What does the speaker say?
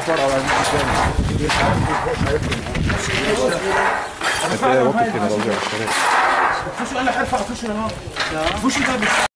صار او عايزين انت وقت كده لو جاي فوش قال لك ارفع فوش هنا فوش ده